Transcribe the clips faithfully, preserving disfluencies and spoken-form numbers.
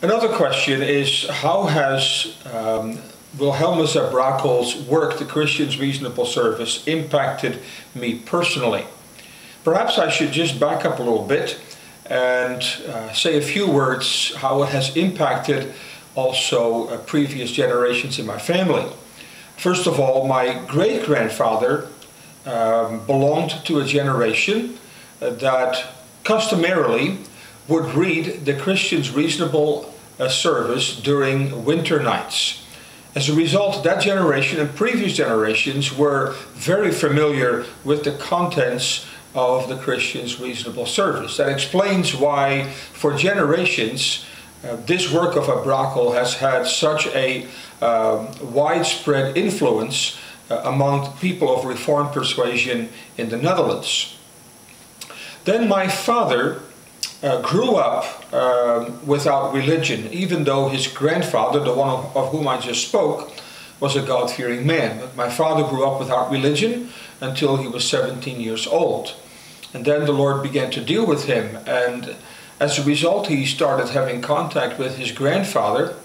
Another question is, how has um, Wilhelmus à Brakel's work, The Christian's Reasonable Service, impacted me personally? Perhaps I should just back up a little bit and uh, say a few words how it has impacted also uh, previous generations in my family. First of all, my great-grandfather um, belonged to a generation uh, that customarily would read The Christian's Reasonable uh, Service during winter nights. As a result, that generation and previous generations were very familiar with the contents of the Christian's Reasonable Service. That explains why, for generations, uh, this work of à Brakel has had such a um, widespread influence uh, among people of Reformed persuasion in the Netherlands. Then my father uh, grew up um, without religion, even though his grandfather, the one of, of whom I just spoke, was a God-fearing man. But my father grew up without religion until he was seventeen years old. And then the Lord began to deal with him, and as a result he started having contact with his grandfather,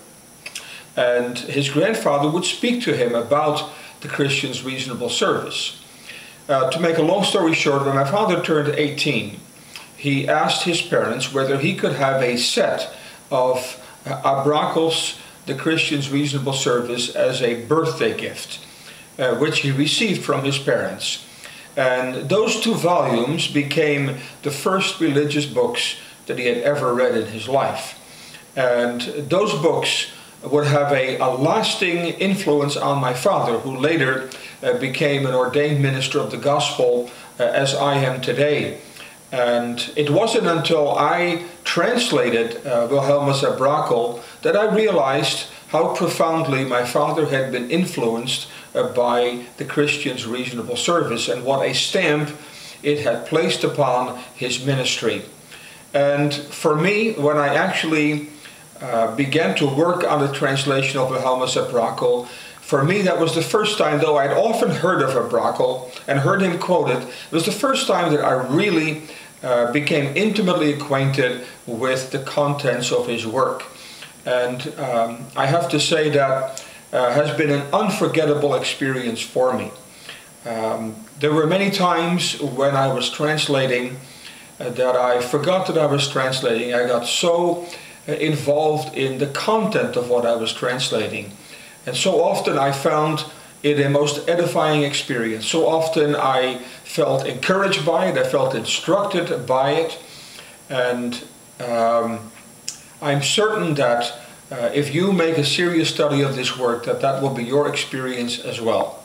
and his grandfather would speak to him about the Christian's Reasonable Service. Uh, to make a long story short, when my father turned eighteen, he asked his parents whether he could have a set of uh, à Brakel's The Christian's Reasonable Service as a birthday gift, uh, which he received from his parents. And those two volumes became the first religious books that he had ever read in his life. And those books would have a, a lasting influence on my father, who later uh, became an ordained minister of the gospel uh, as I am today. And it wasn't until I translated uh, Wilhelmus à Brakel that I realized how profoundly my father had been influenced uh, by the Christian's Reasonable Service and what a stamp it had placed upon his ministry. And for me, when I actually uh, began to work on the translation of Wilhelmus à Brakel, for me that was the first time, though I'd often heard of à Brakel and heard him quoted, it was the first time that I really uh, became intimately acquainted with the contents of his work. And um, I have to say that uh, has been an unforgettable experience for me. Um, there were many times when I was translating uh, that I forgot that I was translating. I got so uh, involved in the content of what I was translating. And so often I found it a most edifying experience. So often I felt encouraged by it, I felt instructed by it. And um, I'm certain that uh, if you make a serious study of this work, that that will be your experience as well.